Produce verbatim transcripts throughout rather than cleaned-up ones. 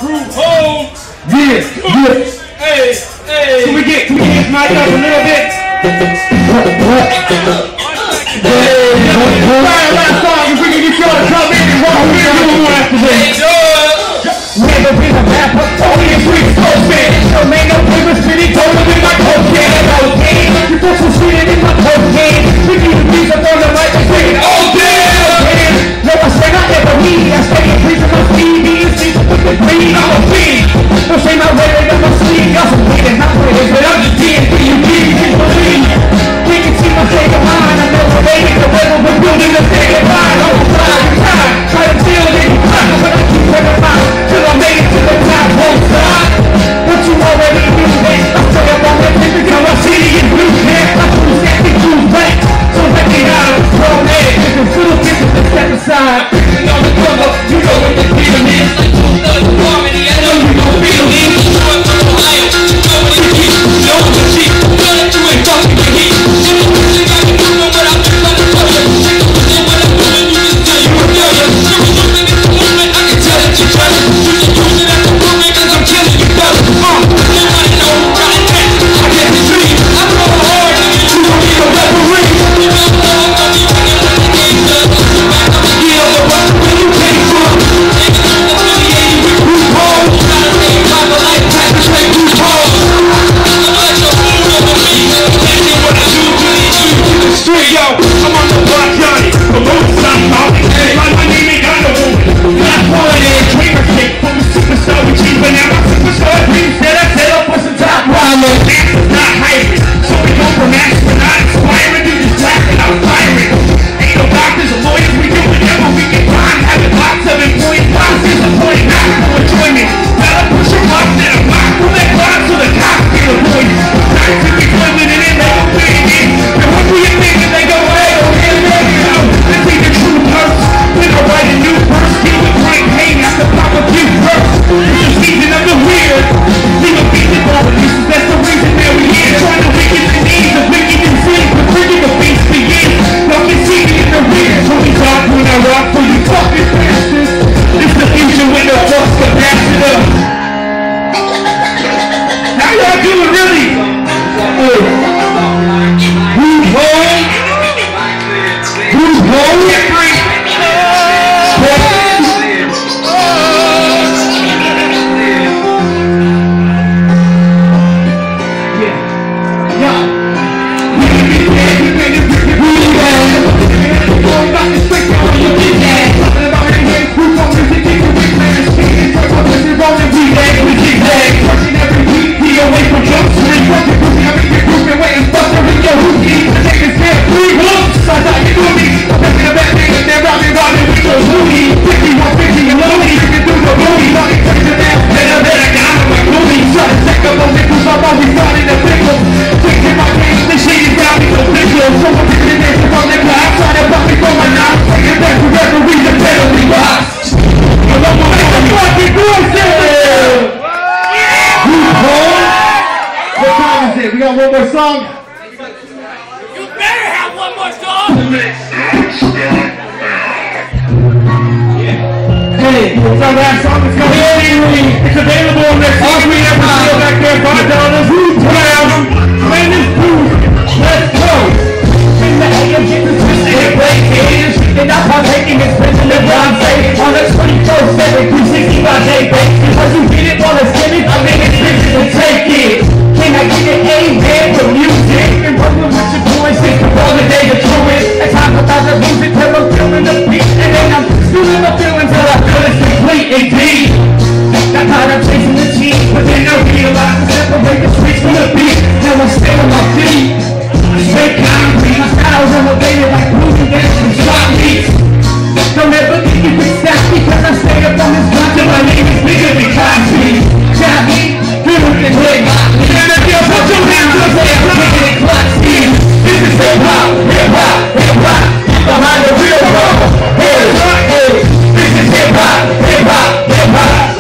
crew home. Yeah, yeah. Hey, hey. Can we get, can we get this mic up a little bit? What, what? Fire last song, if we can get y'all to come in and walk with you after this. Never been a rapper, only a street postman. So man, no paper city, told in my cocaine. Okay, you put some shit in my cocaine. We need to beat up on the mic and say, oh damn! No, I said I never need, I stay in preaching my C Ds, people with the green, I'm a fiend. Don't say my way, I'm a sleep, y'all some bleeding, not playing, but I'm just being for you, please believe. We can see my state of mind, I never made it, the rebel, we're building a state of mind. I'm a fly in time, try to deal with any crime, but I keep running out, till I made it to the top, won't stop. But you already knew that, I say I'm on that thing because I see it in blue, man. I choose that thing, choose back, so let me out of the strong head, if it's little business to step aside. You know the come up, you know what the deal is, like two thugs in harmony, I know you gon' feel it. Short from Ohio, you know what it is, you know what it is, you know that you ain't talking to me. You know what you got to do, know what I'm doing, I'm doing, you know what I'm doing, you can tell you a failure. You was looking at the movement, I can tell that you're jealous. You just use it as a movement, cause I'm killing you, brother. Uh, you wanna know who got it next? I get the dream, I'm going hard, you don't need a referee. You know what I'm gonna be working on the game, cause I'm back up and get on the run when you came from. Niggas on the affiliated with Bruce Paul. Gotta stay proper like Patrick like Bruce Paul. I'm like your fool over me, and then what I do to these you to the street, yo. I'm on the block, Johnny, the most I'm out. Like my name ain't got no woman. Not one in dreamer shit, from the superstar we cheap, and now my superstar dreams that I set up for some top ramen. Answer's not hybrid, so we go from astronaut inspiring to just laughing out firing. Ain't no doctors or lawyers, we do whatever we can find. Having lots of employees, lots is a point, not for enjoyment. Gotta push them up to the block, pull that block so the cops feel the voice. Not to be living in it, they don't fit in. And what do you think if they go, hey, oh, hey, hey, you know, this ain't the true nurse. When I write a new verse, deal with great pain, have to pop a few first. It's the season of the weird. Leave a beat the ball releases, that's the reason that we here. Trying to weaken the knees, the wicked and sin, but bringing the beast begin. Y'all can see me in the rear. Tony Talk when I rock for you talking bastards. It's the future with the flux capacitor. How y'all doing really? Hey. Who's home? Who's home? We got one more song. You better have one more song. Hey, it's our last song. It's called Eerie. It's available on their all three episodes back there. Five dollars. Twelve. Man, this booth. Let's go. In the A M, get the twisted and break it. And I'm partaking in spending the brown face on a twenty-four seven, three sixty-five day basis. Because you get it on the skinny, I mean it's bitches to take it. Can I get an amen for music? And rolling with your boys, it's the all the day to do it. I talk about the music till I'm feeling the beat. And then I'm feeling the feeling till I feel it's complete indeed. Got tired of chasing the cheese, but then I realized to separate the streets from the beat. Now I'm still on my feet. Straight concrete, my style's elevated like blues and dance from shot meats. Don't ever think you can stop me, cause I stay up on this block and my name is bigger than Cosby. Shot me, feel it and hit. And if you put your hands up there, I'm taking it clock speed. This is hip-hop, hip-hop, hip-hop. Behind the real world, hey, hey. This is hip-hop, hip-hop, hip-hop.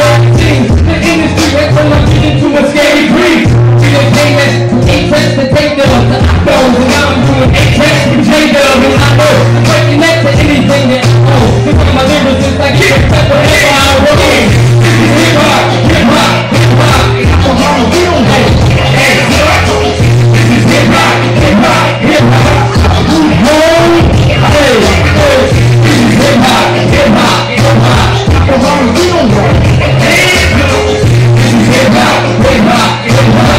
thirteen. The industry has turned my vision to a scary breeze. Entertainment, eight tests to take them up to octos. And now I'm doing eight tests to change them. And I know, breaking next to anything that I own. This one of my lyrics is like, yeah, that's whatever I roll. This is hip hop, hip hop, hip hop. And I'm from home, we don't know. Hey, this is hip hop, hip hop, hip hop. Who's home? Hey, hey, this is hip hop, hip hop, hip hop. I'm from home, we don't know. Hey, this is hip hop, hip hop, hip hop.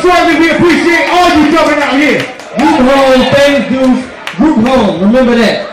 Remember that.